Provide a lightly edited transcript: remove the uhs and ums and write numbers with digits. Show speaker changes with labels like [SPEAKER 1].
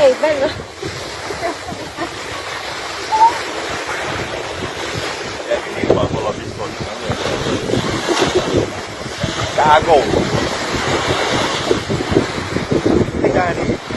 [SPEAKER 1] Ei, bello.
[SPEAKER 2] Vieni qua con la biscotta. Cago. I cani.